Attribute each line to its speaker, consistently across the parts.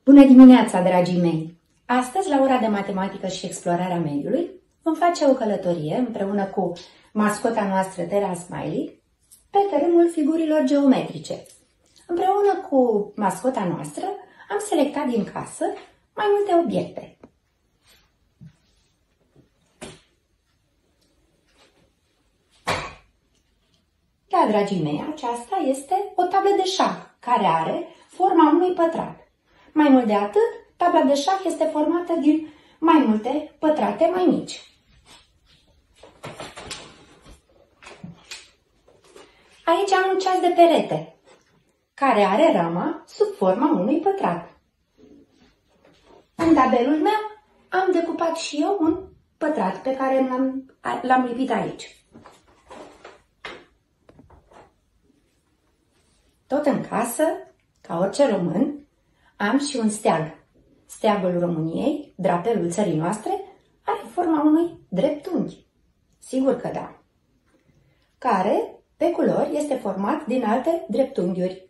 Speaker 1: Bună dimineața, dragii mei! Astăzi, la ora de matematică și explorarea mediului, vom face o călătorie împreună cu mascota noastră, Terra Smiley, pe tărâmul figurilor geometrice. Împreună cu mascota noastră, am selectat din casă mai multe obiecte. Da, dragii mei, aceasta este o tablă de șah, care are forma unui pătrat. Mai mult de atât, tabla de șah este formată din mai multe pătrate mai mici. Aici am un ceas de perete, care are rama sub forma unui pătrat. În tabelul meu am decupat și eu un pătrat pe care l-am lipit aici. Tot în casă, ca orice român, am și un steag. Steagul României, drapelul țării noastre, are forma unui dreptunghi. Sigur că da. Care, pe culori, este format din alte dreptunghiuri.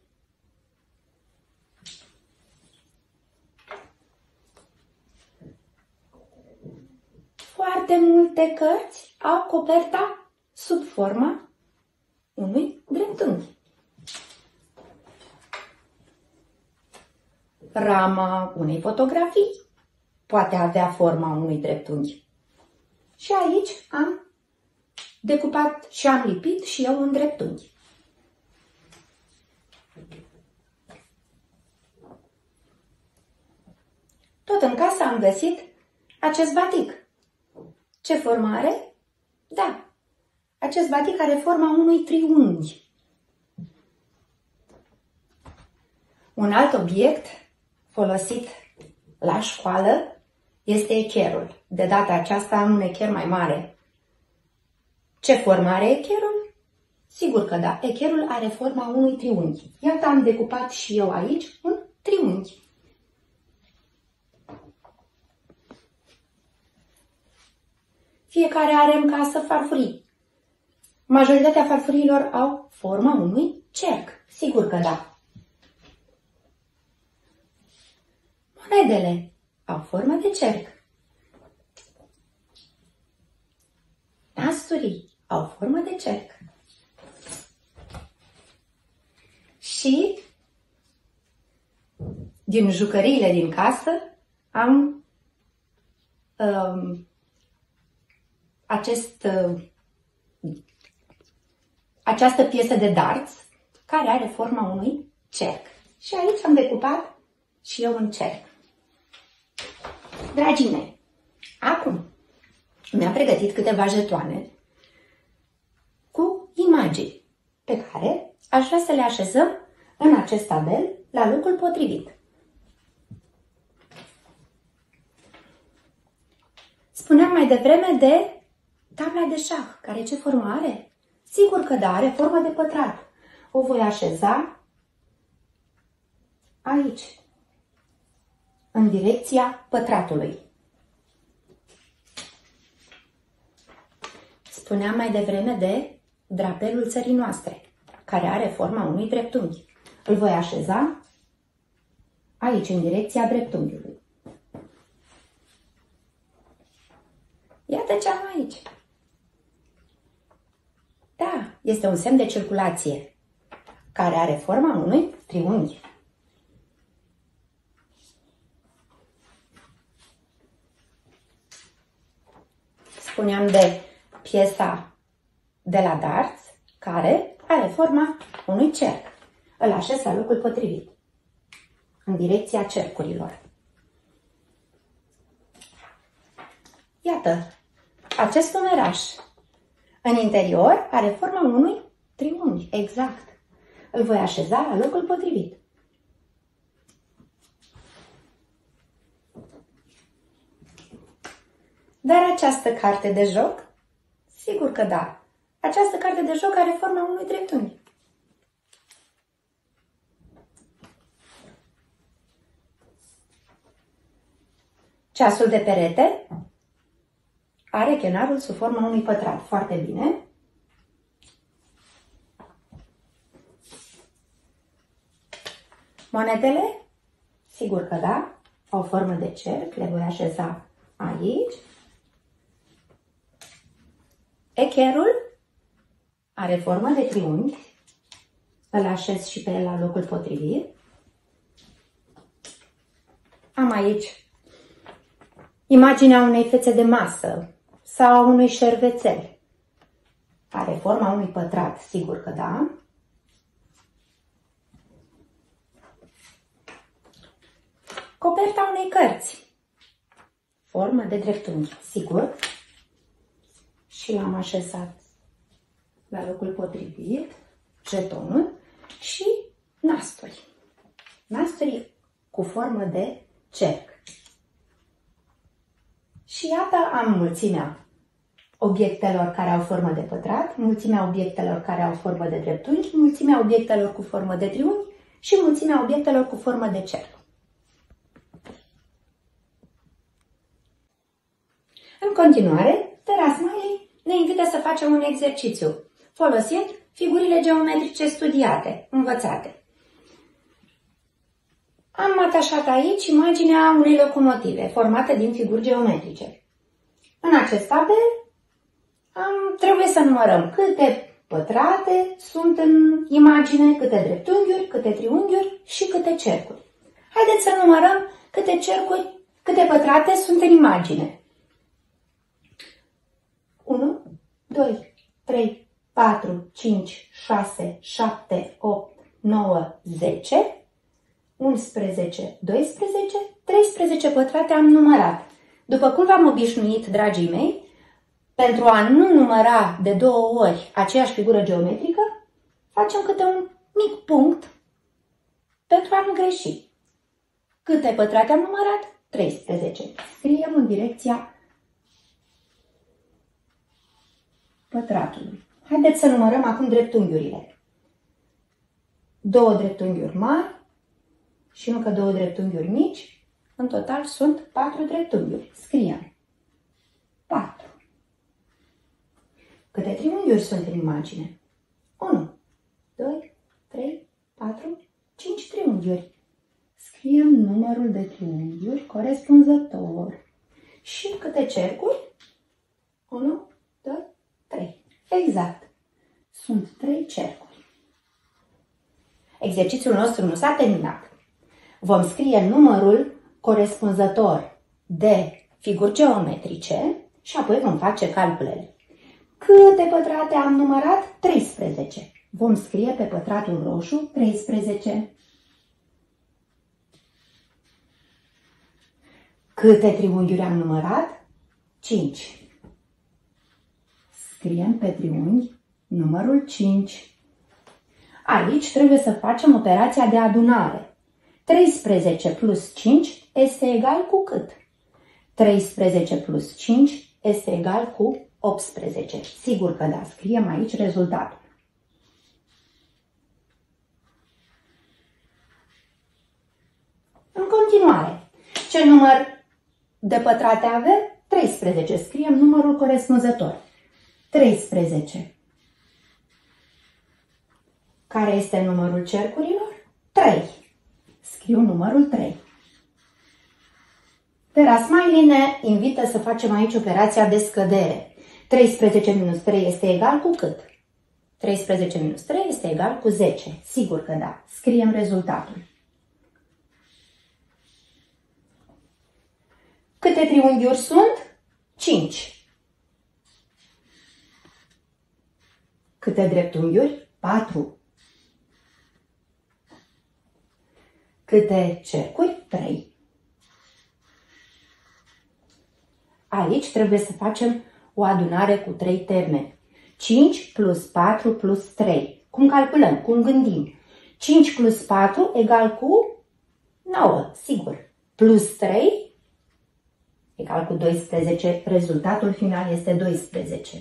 Speaker 1: Foarte multe cărți au coperta sub forma unui dreptunghi. Rama unei fotografii poate avea forma unui dreptunghi. Și aici am decupat și am lipit și eu un dreptunghi. Tot în casă am găsit acest batic. Ce formă are? Da, acest batic are forma unui triunghi. Un alt obiect folosit la școală este echerul. De data aceasta am un echer mai mare. Ce formă are echerul? Sigur că da, echerul are forma unui triunghi. Iată, am decupat și eu aici un triunghi. Fiecare are în casă farfurii. Majoritatea farfuriilor au forma unui cerc. Sigur că da. Monedele au formă de cerc. Nasturii au formă de cerc. Și din jucăriile din casă am această piesă de darts care are forma unui cerc. Și aici am decupat și eu un cerc. Dragii mei, acum mi-am pregătit câteva jetoane cu imagini pe care aș vrea să le așezăm în acest tabel la locul potrivit. Spuneam mai devreme de tabla de șah, care ce formă are? Sigur că da, are formă de pătrat. O voi așeza aici, în direcția pătratului. Spuneam mai devreme de drapelul țării noastre, care are forma unui dreptunghi. Îl voi așeza aici, în direcția dreptunghiului. Iată ce am aici. Da, este un semn de circulație, care are forma unui triunghi. Spuneam de piesa de la darts, care are forma unui cerc. Îl așez la locul potrivit, în direcția cercurilor. Iată, acest numeraș în interior are forma unui triunghi, exact. Îl voi așeza la locul potrivit. Dar această carte de joc? Sigur că da. Această carte de joc are forma unui dreptunghi. Ceasul de perete are chenarul sub forma unui pătrat. Foarte bine. Monedele Sigur că da, au formă de cerc, le voi așeza aici. Echerul are formă de triunghi, îl așez și pe el la locul potrivit. Am aici imaginea unei fețe de masă sau a unui șervețel. Are forma unui pătrat, sigur că da. Coperta unei cărți, formă de dreptunghi, sigur. Și l-am așezat la locul potrivit, jetonul și nasturi. Nasturi cu formă de cerc. Și iată am mulțimea obiectelor care au formă de pătrat, mulțimea obiectelor care au formă de dreptunghi, mulțimea obiectelor cu formă de triunghi și mulțimea obiectelor cu formă de cerc. În continuare, Terasmai ne invită să facem un exercițiu, folosind figurile geometrice studiate, învățate. Am atașat aici imaginea unei locomotive, formată din figuri geometrice. În acest tabel trebuie să numărăm câte pătrate sunt în imagine, câte dreptunghiuri, câte triunghiuri și câte cercuri. Haideți să numărăm câte cercuri, câte pătrate sunt în imagine. 1, 2, 3, 4, 5, 6, 7, 8, 9, 10, 11, 12, 13 pătrate am numărat. După cum v-am obișnuit, dragii mei, pentru a nu număra de 2 ori aceeași figură geometrică, facem câte un mic punct pentru a nu greși. Câte pătrate am numărat? 13. Scriem în direcția pătratului. Haideți să numărăm acum dreptunghiurile. 2 dreptunghiuri mari și încă 2 dreptunghiuri mici. În total sunt 4 dreptunghiuri. Scriem 4. Câte triunghiuri sunt în imagine? 1, 2, 3, 4, 5 triunghiuri. Scriem numărul de triunghiuri corespunzător. Și câte cercuri? 1, 2, 3. Exact. Sunt 3 cercuri. Exercițiul nostru nu s-a terminat. Vom scrie numărul corespunzător de figuri geometrice și apoi vom face calculele. Câte pătrate am numărat? 13. Vom scrie pe pătratul roșu 13. Câte triunghiuri am numărat? 5. Scriem pe triunghi numărul 5. Aici trebuie să facem operația de adunare. 13 plus 5 este egal cu cât? 13 plus 5 este egal cu 18. Sigur că da, scriem aici rezultatul. În continuare, ce număr de pătrate avem? 13. Scriem numărul corespunzător. 13. Care este numărul cercurilor? 3. Scriu numărul 3. Terasmai ne invită să facem aici operația de scădere. 13 minus 3 este egal cu cât? 13 minus 3 este egal cu 10. Sigur că da. Scriem rezultatul. Câte triunghiuri sunt? 5. Câte dreptunghiuri? 4. Câte cercuri? 3. Aici trebuie să facem o adunare cu 3 termeni. 5 plus 4 plus 3. Cum calculăm? Cum gândim? 5 plus 4 egal cu 9, sigur. Plus 3 egal cu 12. Rezultatul final este 12.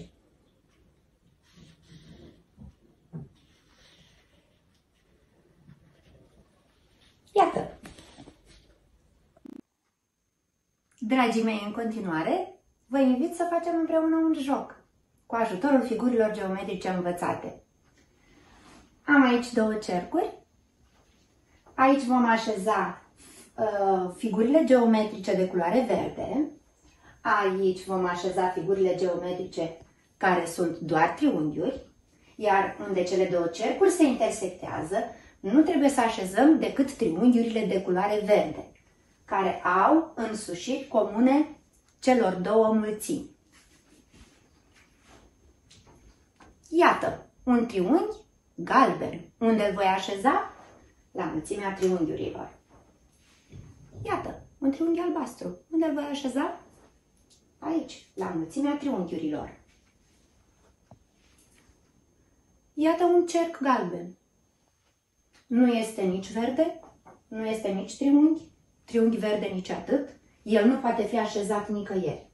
Speaker 1: Iată! Dragii mei, în continuare, vă invit să facem împreună un joc cu ajutorul figurilor geometrice învățate. Am aici 2 cercuri. Aici vom așeza figurile geometrice de culoare verde. Aici vom așeza figurile geometrice care sunt doar triunghiuri, iar unde cele două cercuri se intersectează, nu trebuie să așezăm decât triunghiurile de culoare verde, care au însușiri comune celor două mulțimi. Iată, un triunghi galben, unde îl voi așeza la mulțimea triunghiurilor. Iată, un triunghi albastru, unde îl voi așeza aici, la mulțimea triunghiurilor. Iată un cerc galben. Nu este nici verde, nu este nici triunghi verde nici atât. El nu poate fi așezat nicăieri.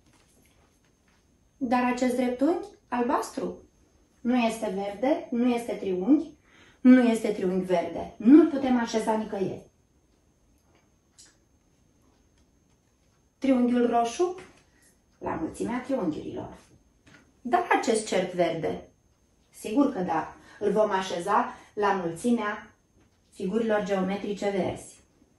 Speaker 1: Dar acest dreptunghi albastru nu este verde, nu este triunghi, nu este triunghi verde. Nu-l putem așeza nicăieri. Triunghiul roșu la mulțimea triunghiurilor. Dar acest cerc verde, sigur că da, îl vom așeza la mulțimea figurilor geometrice verzi.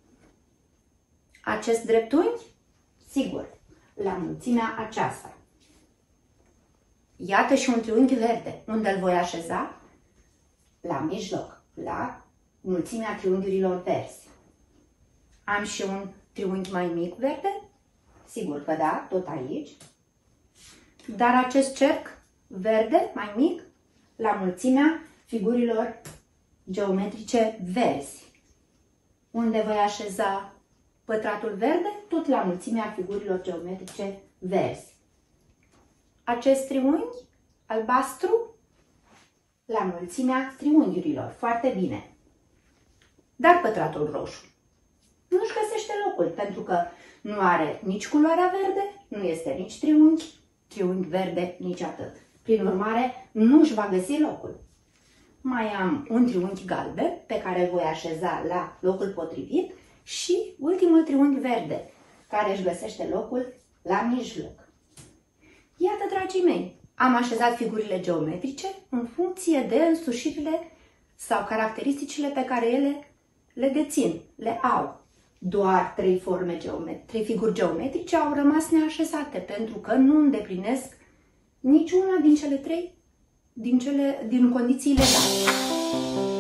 Speaker 1: Acest dreptunghi, sigur, la mulțimea aceasta. Iată și un triunghi verde, unde îl voi așeza la mijloc, la mulțimea triunghiurilor verzi. Am și un triunghi mai mic verde? Sigur că da, tot aici. Dar acest cerc verde, mai mic, la mulțimea figurilor geometrice verzi. Unde voi așeza pătratul verde? Tot la mulțimea figurilor geometrice verzi. Acest triunghi albastru la mulțimea triunghiurilor. Foarte bine. Dar pătratul roșu nu-și găsește locul, pentru că nu are nici culoarea verde, nu este nici triunghi verde nici atât. Prin urmare, nu își va găsi locul. Mai am un triunghi galben pe care îl voi așeza la locul potrivit și ultimul triunghi verde, care își găsește locul la mijloc. Iată, dragii mei, am așezat figurile geometrice în funcție de însușirile sau caracteristicile pe care ele le dețin, le au. Doar trei figuri geometrice au rămas neașezate, pentru că nu îndeplinesc niciuna din cele trei din condițiile date.